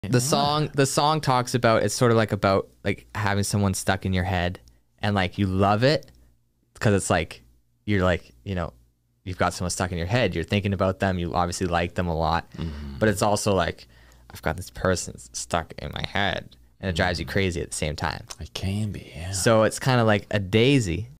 The song talks about, it's sort of like about like having someone stuck in your head and like you love it because it's like you're like, you know, you've got someone stuck in your head, you're thinking about them, you obviously like them a lot, but it's also like I've got this person stuck in my head and it drives you crazy at the same time. It can be, yeah. So it's kind of like a daisy